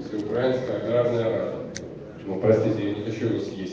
Всероссийская украинская аграрная рада. Ну, простите, я не хочу его съесть.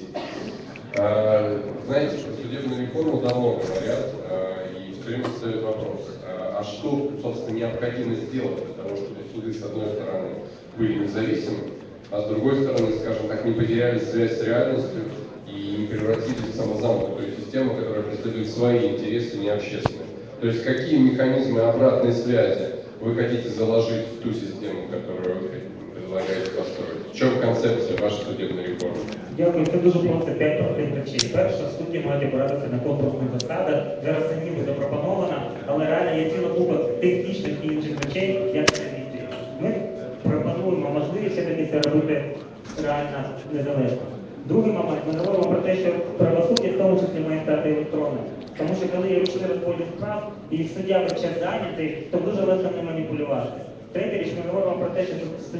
Знаете, про судебную реформу давно говорят, и все время встает вопрос, а что, собственно, необходимо сделать для того, чтобы суды, с одной стороны, были независимы, а с другой стороны, скажем так, не потеряли связь с реальностью и не превратились в самозамкнутую систему, которая преследует свои интересы, не общественные. То есть какие механизмы обратной связи вы хотите заложить в ту систему, которую вы предлагаєте построить? В чому концепція вашої судебної реформи? Дякую, це дуже просто 5 простих речей. Перше, судді мають опиратися на конкурсних засадах. Зараз це ніби запропоновано, але реально є ціла купа технічних і інших речей, як це дійти. Ми пропонуємо можливість все-таки це робити реально незалежно. Другий момент, ми говоримо про те, що правосуддя в тому числі має стати електронним. Тому що коли є ручний розподіл справ і суддя весь час зайнятий, то дуже легко не маніпулювати. Третя річ, ми говоримо про те, що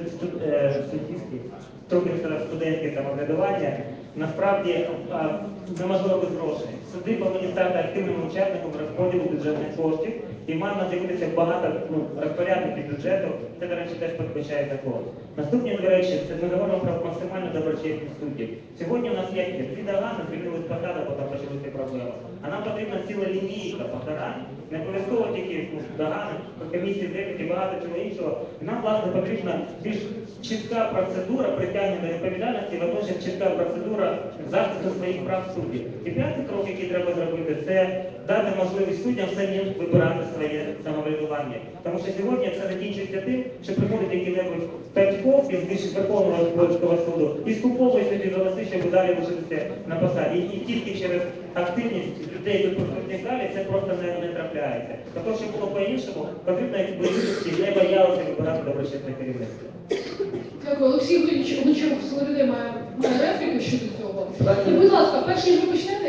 суддівські студентське самоврядування насправді неможливо без грошей. Суди повинні стати активним учасником розподілу бюджетних коштів і маємо з'явитися багато розпорядників бюджету, це, до речі, теж передбачає закон. Наступні дві речі, це ми говоримо про максимальну доброчесність суддів. Сьогодні у нас є дві догани, звільнили з посади, потім почалися проблеми. А нам потрібна ціла лінійка покарань, не обов'язково тільки догани, комісії, декілька, багато чого іншого. І нам, власне, потрібна більш чітка процедура притягнення до відповідальності, водночас чітка процедура захисту своїх прав суддів. І п'ятий крок, який треба зробити, це дати можливість суддям самим вибирати своє самоврядування. Тому що сьогодні це закінчується тим, що приходить який-небудь Татьков із Верховного Господарського суду і скуповує собі голоси, щоб далі лишитися на посаді. І тільки через активність людей тут присутніх залі це просто не трапляється. Також, щоб було по-іншому, потрібно, як люди не боялися вибирати доброчесне керівництво. Дякую. Олексій Гончарук з Левини має репліку щодо цього. І, будь ласка, перш ніж ви почнете,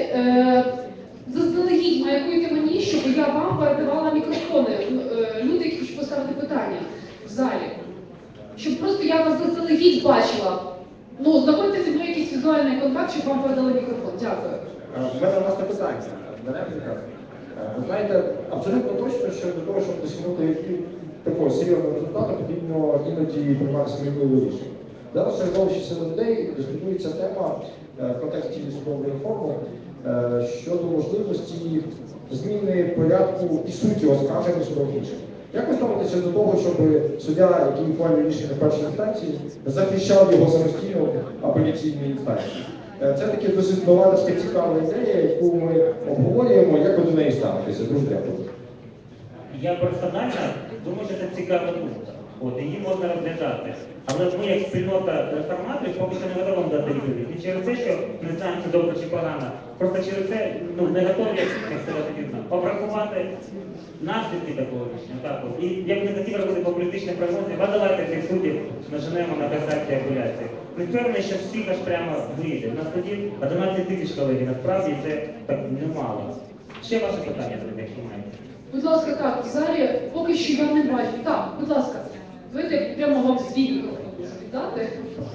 заздалегідь маякуйте мені, щоб я вам передавала мікрофони. Люди, які хочуть поставити питання в залі. Щоб просто я вас заздалегідь бачила. Ну, знаходьте зі мною якийсь візуальний контакт, щоб вам передали мікрофон. Дякую. У мене власне питання. Ви знаєте, абсолютно точно, що для того, щоб досягнути такого серйозного результату, потрібно іноді приймати сміливі рішення. Зараз середовище серед людей дискутується тема в контексті судової реформи щодо можливості зміни порядку і суті оскарження судових рішень. Як ви ставитеся до того, щоб суддя, який ухвалює рішення в першій інстанції, захищав його самостійно в апеляційній інстанції? Це таки досить новаторська цікава ідея, яку ми обговорюємо. Як ви до неї ставитеся? Дуже дякую. Я персонально думаю, що це цікава думка. Її можна розглядати. Але ми, як спільнота реформаторів, поки що не готові дати відповідь. Не через те, що не знаємо, чи добре, чи погано. Просто через це не готові, як сказати вірно, обрахувати наслідки такого рішення. І я б не хотів робити популістичні прогнози, давайте цих суддів наженемо на касацію апеляції. Не впевнений, що всіх аж прямо вийде. На суді 11 тисяч колеги, насправді це так немало. Ще ваше питання, якщо маєте. Будь ласка, так, в залі поки що я не бачу. Так, будь ласка, давайте прямо вам свій мікрофон віддати.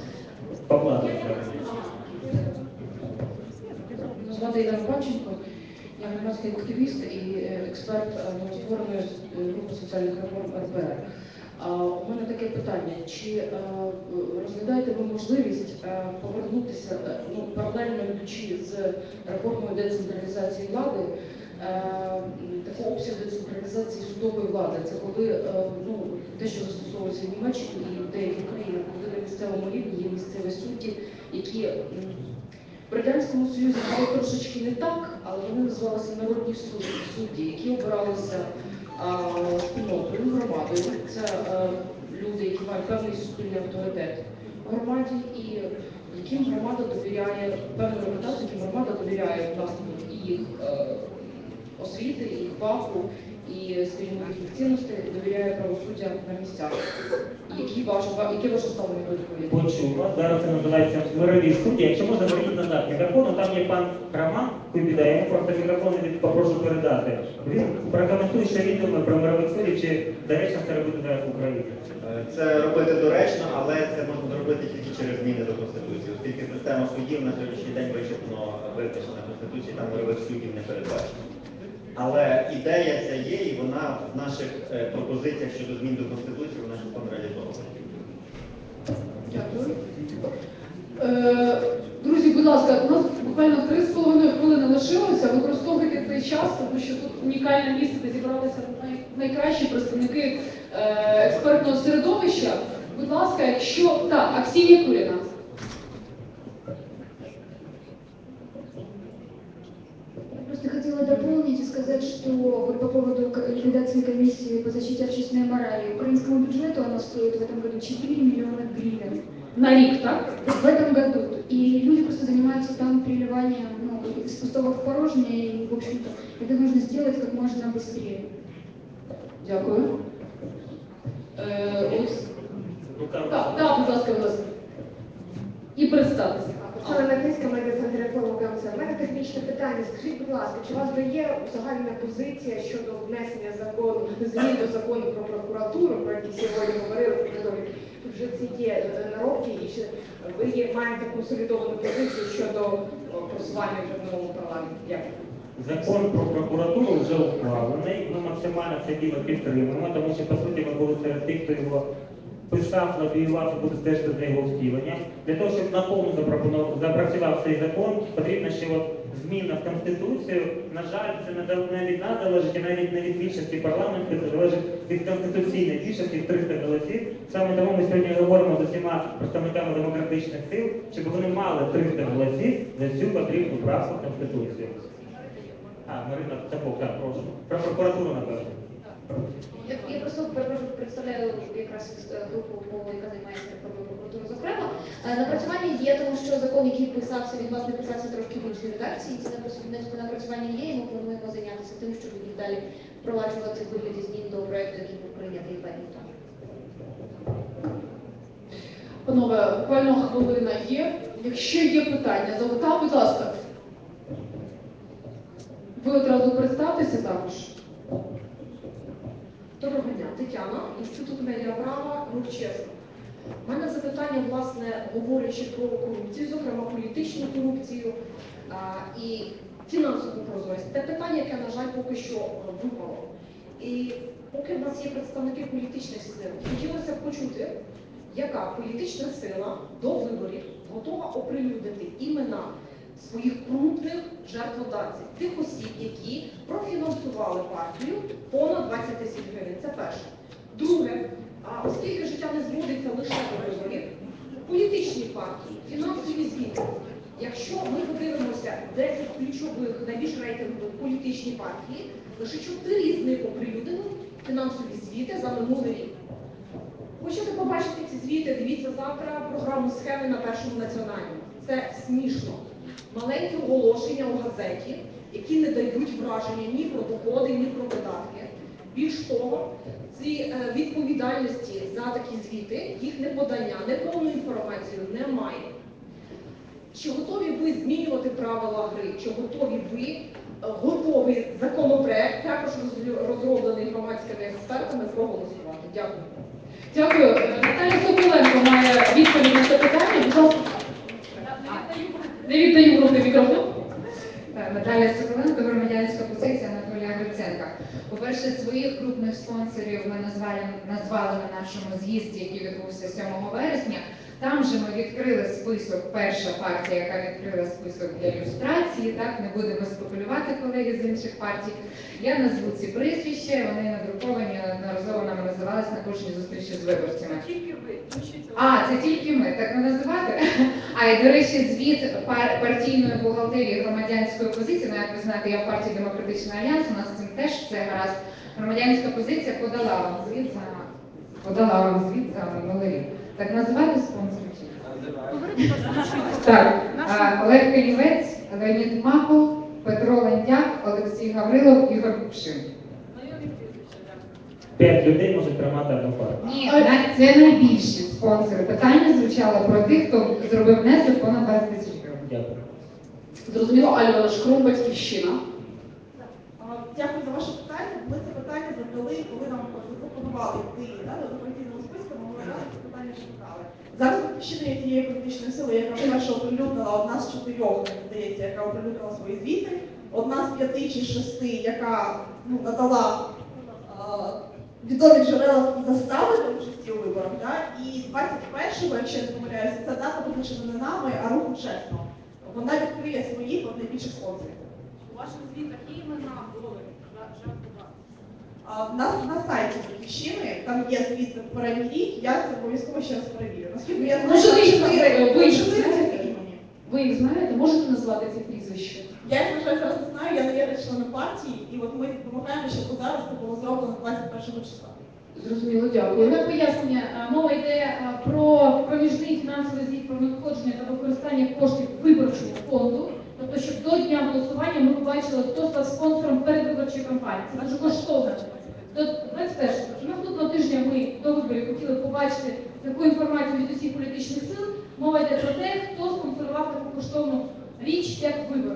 Мене звати Ігор Панченко, я громадський активіст і експерт новоствореної групи соціальних реформ РПР. У мене таке питання, чи розглядаєте ви можливість повернутися, паралельно йдучи з реформою децентралізації влади, такий обсяг децентралізації судової влади? Це коли те, що застосовується в Німеччині і в деяких країнах, коли на місцевому рівні є місцеві судді, які в Радянському Союзі були трошечки не так, але вони називалися народні судді, які обиралися спільнотою, громадою. Це люди, які мають певний суспільний авторитет в громаді і яким громада довіряє, певну репутацію, яким громада довіряє власне і їх освіти, їх фаху, і, скажімо, їхніх цінностей, довіряє правосуддя на місцях. Яке ваше ставлення до такої? Почула. Зараз це називається мирові судді. Якщо можна, верніть назад мікрофону, там є пан Роман Кубіда, я йому просто мікрофон попрошу передати. Він прокоментує, що він думає про мирових суддів, чи доречно це робити зараз в Україні. Це робити доречно, але це можна зробити тільки через зміни до Конституції, оскільки система суддів на сьогоднішній день вичерпно визначена Конституцією, там мирових суддів не передбачено. Але ідея ця є, і вона в наших пропозиціях щодо змін до Конституції, вона частково реалізована. Друзі, будь ласка, у нас буквально 3,5 хвилини лишилося. Використовуйте цей час, тому що тут унікальне місце, де зібралися найкращі представники експертного середовища. Будь ласка, якщо... Так, Аксинья Курина. Я просто хотела дополнить и сказать, что вот по поводу ликвидации комиссии по защите общественной морали. Украинскому бюджету она стоит в этом году 4 миллиона гривен. На рік, так? В этом году. И люди просто занимаются там переливанием из пустого в порожнее, и, в общем-то, это нужно сделать как можно быстрее. Дякую. Так, будь ласка, будь ласка. І представтеся. Оксана Накиська, медіа-центр реформи КМС. У мене технічне питання. Скажіть, будь ласка, чи у вас вже є загальна позиція щодо внесення закону, змін до закону про прокуратуру, про який сьогодні говорили, тут вже це є наробки, і чи ви маєте консолідовану позицію щодо просування вже в новому парламенті? Дякую. Закон про прокуратуру вже ухвалений, ми максимально це діло підтримуємо, тому що, по суті, ми були серед тих, хто його писав, лобіював і буде стежити за його втіленням. Для того, щоб наповну запрацював цей закон, потрібно ще зміна в Конституцію. На жаль, це не від нас залежить, і навіть не від більшості парламенту, це залежить від конституційної більшості 300 голосів. Саме тому ми сьогодні говоримо з усіма представниками демократичних сил, щоб вони мали 300 голосів за цю потрібну правку в Конституцію. Марина Цапок, так, прошу. Про прокуратуру, напевно. Я просто представляю якраз групу, яка займається реформою прокуратури, зокрема. Напрацювання є, тому що закон, який писався, він власне писався трошки в іншій редакції. Ці напрацювання є, і ми плануємо зайнятися тим, щоб їх далі впроваджувати в вигляді змін до проєкту, який був прийнятий 2 дні тому. Панове, буквально хвилина є. Якщо є питання, Золота, будь ласка. Ви одразу представтеся також. Доброго дня, Тетяна, Інститут медіаправа, рух чесно. У мене запитання, власне, говорячи про корупцію, зокрема політичну корупцію і фінансову прозорість. Те питання, яке, на жаль, поки що випало. І поки в нас є представники політичних сил, хотілося б почути, яка політична сила до виборів готова оприлюднити імена своїх крупних жертводавців, тих осіб, які профінансували партію понад 20 тисяч гривень. Це перше. Друге, оскільки життя не зводиться лише до виборів, політичні партії, фінансові звіти. Якщо ми подивимося 10 ключових, найбільш рейтингових політичні партії, лише 4 з них оприлюднили фінансові звіти за минулий рік. Хочете побачити ці звіти, дивіться завтра програму «Схеми» на Першому національному. Це смішно. Маленькі оголошення у газеті, які не дають враження ні про доходи, ні про видатки. Більш того, ці відповідальності за такі звіти, їх неподання, неповну інформацію немає. Чи готові ви змінювати правила гри? Чи готові ви готовий законопроект, також розроблений громадськими експертами, проголосувати? Дякую. Дякую. Наталя Соколенко має відповідь на це питання. Будь ласка. Не віддаю в руки мікрофон. Наталя Соколенко, громадянська позиція Анатолія Гриценка. По-перше, своїх крупних спонсорів ми назвали на нашому з'їзді, який відбувся 7 вересня. Там же ми відкрили список, перша партія, яка відкрила список для ілюстрації, так, не будемо спекулювати, колеги з інших партій. Я назву ці прізвища, вони надруковані, неодноразово нам називалися на кожній зустрічі з виборцями. Тільки ви. Це тільки ми, так не називати? І, до речі, звіт партійної бухгалтерії громадянської позиції, як ви знаєте, я в партії Демократичний Альянс, у нас з цим теж все гаразд. Громадянська позиція подала вам звіт за минулий рік. Так називати спонсорів? Так, Олег Калівець, Леонід Макул, Петро Лентяк, Олексій Гаврилов, Ігор Купшин. 5 людей можуть тримати одну партію. Ні, це найбільші спонсори. Питання звучало про тих, хто зробив внесок понад 20 тисяч гривень. Дякую. Зрозуміло, Альона Шкрум, Батьківщина. Дякую за ваше питання. Ми це питання задали, коли нам запропонували йти до партійного списку, ми говорили, це питання шукали. Зараз Батьківщина є тією політичною силою, яка вперше оприлюднила, одна з 4, здається, яка оприлюднила свої звіти, одна з 5 чи 6, яка надала відомі джерела застави до участі у виборах, да? І 21-го, якщо я не помиляюся, ця дата визначена не нами, а руху чесно. Вона відкриє своїх от найбільших спонсорів. У ваших звітах є імена доларів, жартувати. На сайті Батьківщини, там є звіт за попередній рік, я це обов'язково ще раз перевірю. Наскільки я Може, ви їх ви знаєте? Ви їх знаєте? Можете назвати ці прізвища? Я їх, на жаль, зараз не знаю, я не є членом партії, і от ми вимагаємо, щоб зараз це було зроблено 21 числа. Зрозуміло, дякую. На пояснення, мова йде про проміжний фінансовий звіт про надходження та використання коштів виборчого фонду. Тобто, щоб до дня голосування ми побачили, хто став спонсором передвиборчої кампанії. Це дуже коштовно. До 21-го. Наступного тижня ми до виборів хотіли побачити таку інформацію від усіх політичних сил. Мова йде про те, хто спонсорував таку коштовну річ, як вибори.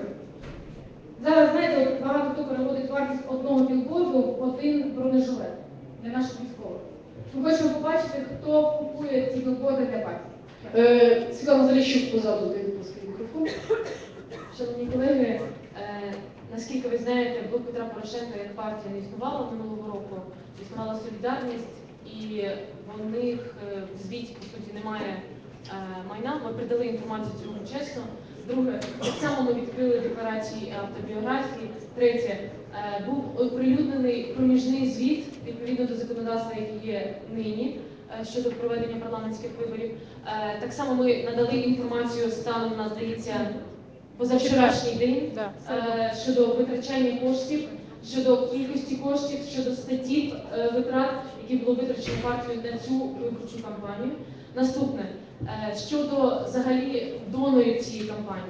Зараз, знаєте, от багато хто переводить вартість одного білборду в один бронежилет для наших військових. Ми хочемо побачити, хто купує ці білборди для партії. Світлана Заліщук позаду, де свій мікрофон. Шановні колеги, наскільки ви знаєте, блок Петра Порошенка як партія не існувала минулого року, існувала солідарність, і в них в звіті, по суті, немає майна. Ми придали інформацію цьому чесно. Друге, так само ми відкрили декларації автобіографії. Третє, був оприлюднений проміжний звіт відповідно до законодавства, яке є нині, щодо проведення парламентських виборів. Так само ми надали інформацію станом на, здається, позавчорашній день щодо витрачання коштів, щодо кількості коштів, щодо статті витрат, які було витрачено партією на цю виборчу кампанію. Наступне, щодо взагалі донорів цієї кампанії.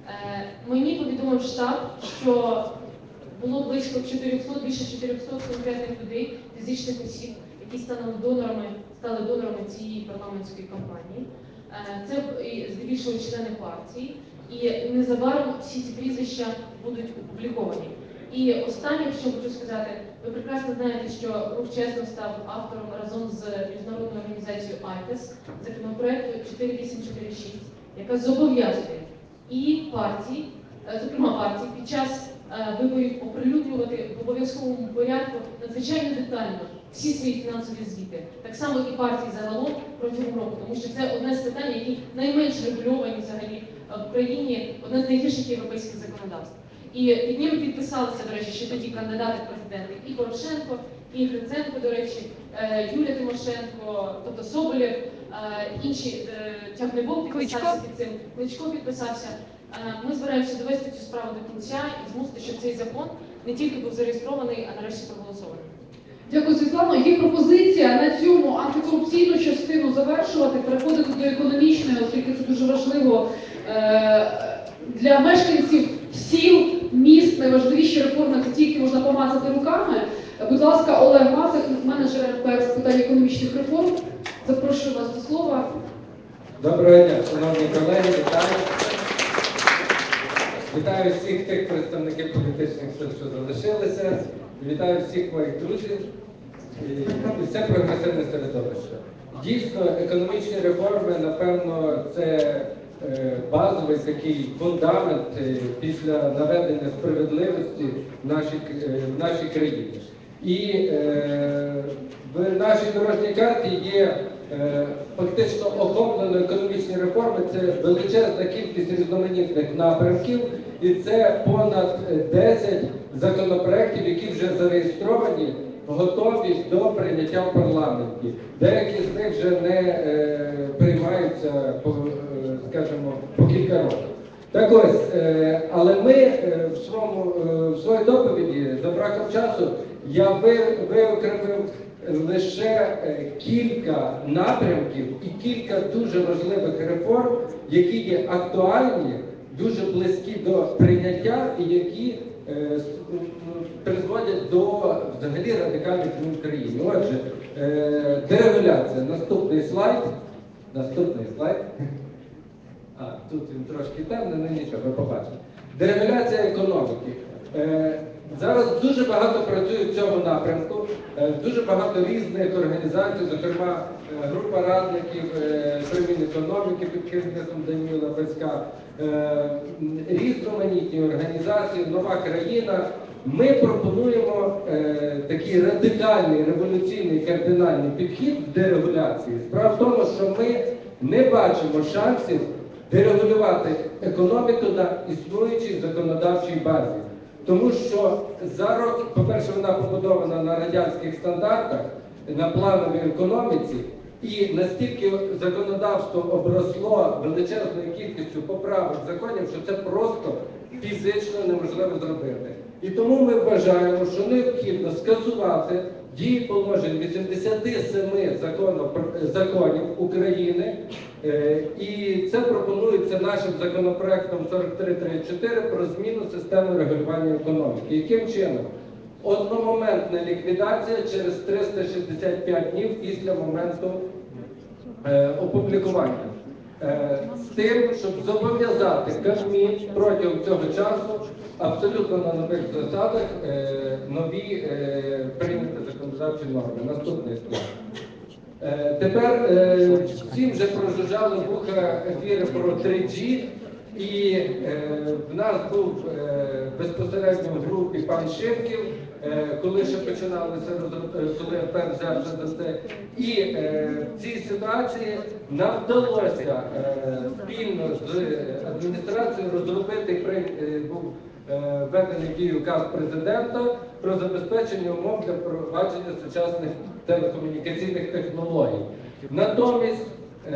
Мені повідомив штаб, що було близько 400, більше 400 конкретних людей, фізичних осіб, які стали донорами цієї парламентської кампанії. Це здебільшого члени партії. І незабаром всі ці прізвища будуть опубліковані. І останнє, що хочу сказати, ви прекрасно знаєте, що Рух Чесно став автором разом з міжнародною організацією АЙТЕС законопроекту 4846, яка зобов'язує і партії, зокрема партії, під час виборів оприлюднювати в обов'язковому порядку надзвичайно детально всі свої фінансові звіти. Так само і партії загалом протягом року, тому що це одне з питань, які найменш регульовані взагалі в Україні, одне з найгірших європейських законодавств. І під ним підписалися, до речі, ще тоді кандидати в президенти і Порошенко, і Гриценко, до речі, Юлія Тимошенко, тобто Соболєв, інші, Тягнебок підписався під цим, Кличко підписався. Ми збираємося довести цю справу до кінця і змусити, щоб цей закон не тільки був зареєстрований, а нарешті проголосований. Дякую, Світлано. Є пропозиція на цьому антикорупційну частину завершувати, переходити до економічної, оскільки це дуже важливо для мешканців сіл, міст. Найважливіші реформи – це тільки можна помацати руками. Будь ласка, Олег Масик, менеджер РП з питань економічних реформ. Запрошую вас до слова. Доброго дня, шановні колеги, вітаю. Вітаю всіх тих представників політичних сил, що залишилися. Вітаю всіх моїх друзів і все прогресивне середовище. Дійсно, економічні реформи, напевно, це базовий такий фундамент після наведення справедливості в нашій країні. І в нашій дорожній карті є фактично охоплено економічні реформи, це величезна кількість різноманітних напрямків, і це понад 10 законопроєктів, які вже зареєстровані, готові до прийняття в парламенті. Деякі з них вже не приймаються, скажімо, по кілька років. Так ось, але ми в своїй доповіді, за браком часу, я виокремив лише кілька напрямків і кілька дуже важливих реформ, які є актуальні, дуже близькі до прийняття і які призводять до взагалі радикальних змін в країні. Отже, дерегуляція. Наступний слайд. Тут він трошки темний, але нічого, ви побачите. Дерегуляція економіки. Зараз дуже багато працює в цьому напрямку, дуже багато різних організацій, зокрема група радників з Мінекономіки під керівництвом Даніла Песька, різноманітні організації, Нова країна, Ми пропонуємо такий радикальний, революційний, кардинальний підхід в дерегуляції. Справа в тому, що ми не бачимо шансів дерегулювати економіку на існуючій законодавчій базі. Тому що за роки, по-перше, вона побудована на радянських стандартах, на плановій економіці, і настільки законодавство обросло величезною кількістю поправок законів, що це просто фізично неможливо зробити. І тому ми вважаємо, що необхідно скасувати дії положень 87 законів України, і це пропонується нашим законопроектом 4334 про зміну системи регулювання економіки. Яким чином? Одномоментна ліквідація через 365 днів після моменту опублікування. З тим, щоб зобов'язати Кабмін протягом цього часу абсолютно на нових засадах нові прийняті законодавчі норми. Наступний слайд. Тепер всі вже прожужжали вуха ефіри про 3G, і в нас був безпосередньо в групі пан Шипків, коли ще починалося, коли ФР взявся за це. І в цій ситуації нам вдалося спільно з адміністрацією розробити, був введений в дію указ президента про забезпечення умов для впровадження сучасних телекомунікаційних технологій. Натомість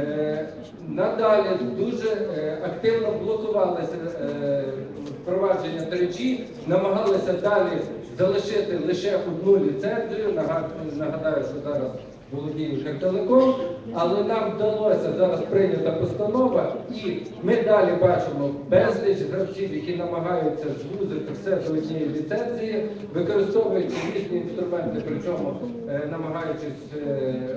надалі дуже активно блокувалося впровадження 3G, намагалися далі залишити лише одну ліцензію, нагадаю, що зараз володіє Укртелеком, але нам вдалося зараз прийнята постанова, і ми далі бачимо безліч гравців, які намагаються звузити все до однієї ліцензії, використовуючи різні інструменти, причому намагаючись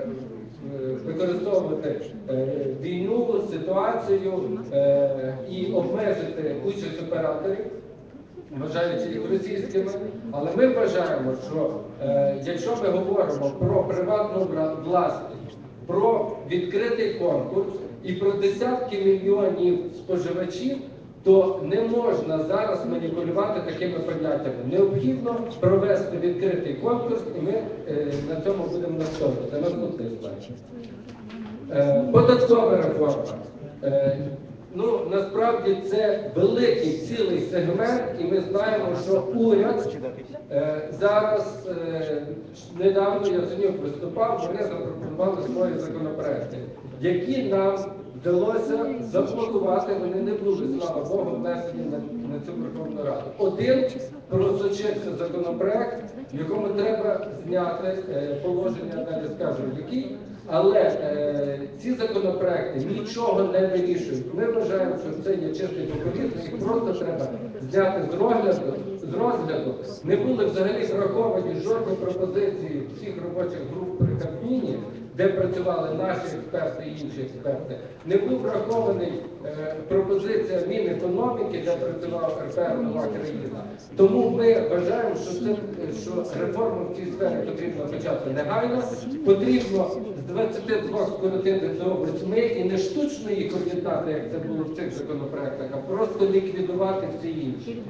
використовувати війну, ситуацію і обмежити участь операторів, вважаючи їх російськими. Але ми вважаємо, що якщо ми говоримо про приватну власність, про відкритий конкурс і про десятки мільйонів споживачів, то не можна зараз маніпулювати такими поняттями. Необхідно провести відкритий конкурс, і ми на цьому будемо настоювати. Наступний слайд. Податкова реформа. Насправді це великий цілий сегмент, і ми знаємо, що уряд зараз, недавно Яценюк виступав, вони запропонували свої законопроекти, які нам вдалося заблокувати, вони не були, слава Богу, внесені на цю Верховну Раду. Один просочився законопроект, в якому треба зняти положення, далі скажу, який, але ці законопроекти нічого не вирішують. Ми вважаємо, що це є чистий популізм, їх просто треба зняти з розгляду. Не були взагалі враховані жодні пропозиції всіх робочих груп при Кабміні, де працювали наші експерти і інші експерти. Не був врахований пропозиція Мінекономіки, де працював РП «Нова країна». Тому ми вважаємо, що реформу в цій сфері потрібно почати негайно, потрібно з 22 скоротити до 8 і не штучно їх об'єднати, як це було в цих законопроектах, а просто ліквідувати всі інші.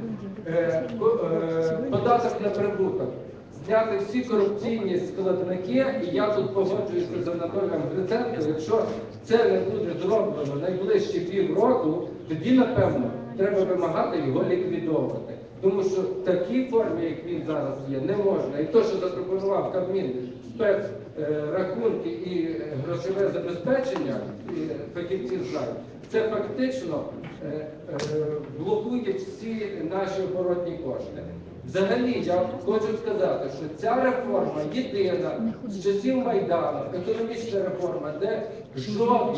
Податок на прибуток. Зняти всі корупційні складники, і я тут погоджуюся з Анатолієм Гриценко, якщо це не буде зроблено найближчі півроку, тоді, напевно, треба вимагати його ліквідовувати. Тому що в такій формі, як він зараз є, не можна. І те, що запропонував Кабмін, спецрахунки і грошове забезпечення, фахівці знають, це фактично блокує всі наші оборотні кошти. Взагалі, я хочу сказати, що ця реформа єдина з часів Майдану, економічна реформа, де жодного,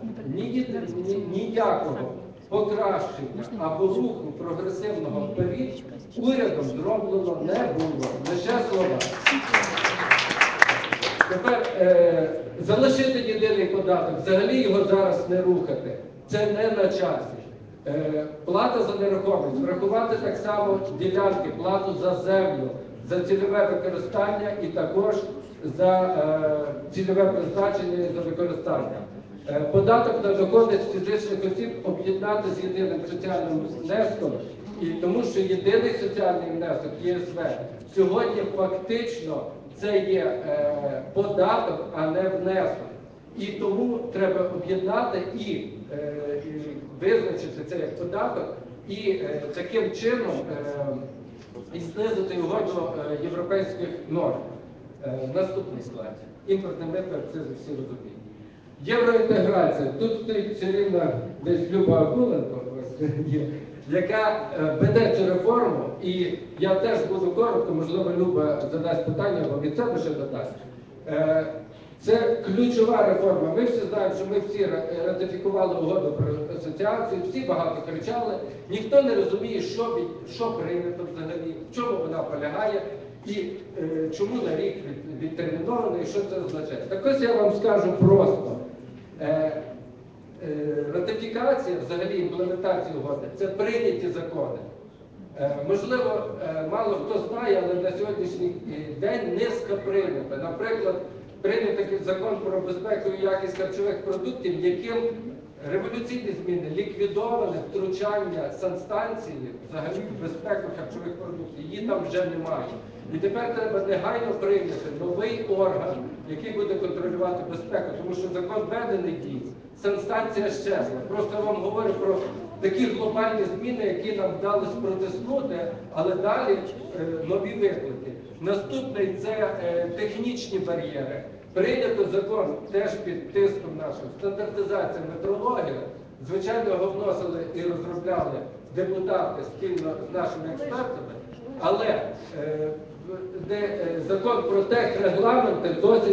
ніякого покращення або руху прогресивного вперед урядом зроблено не було. Лише слова. Тепер залишити єдиний податок, взагалі його зараз не рухати. Це не на часі. Плата за нерухомість, врахувати так само ділянки, плату за землю, за цільове використання і також за цільове призначення і за використання. Податок на доходи з фізичних осіб об'єднати з єдиним соціальним внеском І тому що єдиний соціальний внесок ЄСВ сьогодні фактично це є податок, а не внесок. І тому треба об'єднати і визначити це як податок, і таким чином і знизити його до європейських норм. Наступний слайд. Імпортний мито, це всі розуміють. Євроінтеграція. Тут стоїть чарівна десь Люба Акуленко, яка веде цю реформу, і я теж буду коротко, можливо, Люба задасть питання, або від себе ще додасть. Це ключова реформа. Ми всі знаємо, що ми всі ратифікували угоду про асоціацію, всі багато кричали, ніхто не розуміє, що прийнято взагалі, в чому вона полягає і чому на рік відтерміновано і що це означає. Так ось я вам скажу просто. Ратифікація, взагалі імплементація угоди – це прийняті закони. Можливо, мало хто знає, але на сьогоднішній день низка прийнята. Наприклад, прийнятий закон про безпеку і якість харчових продуктів, яким революційні зміни ліквідоване втручання санстанції взагалі в безпеку харчових продуктів. Її там вже немає. І тепер треба негайно прийняти новий орган, який буде контролювати безпеку, тому що закон введений дій, санстанція щезла. Просто я вам говорю про такі глобальні зміни, які нам вдалося протиснути, але далі нові виклики. Наступний – це технічні бар'єри. Прийнято закон теж під тиском нашим. Стандартизація метрології. Звичайно, його вносили і розробляли депутати спільно з нашими експертами, але закон про техрегламенти досі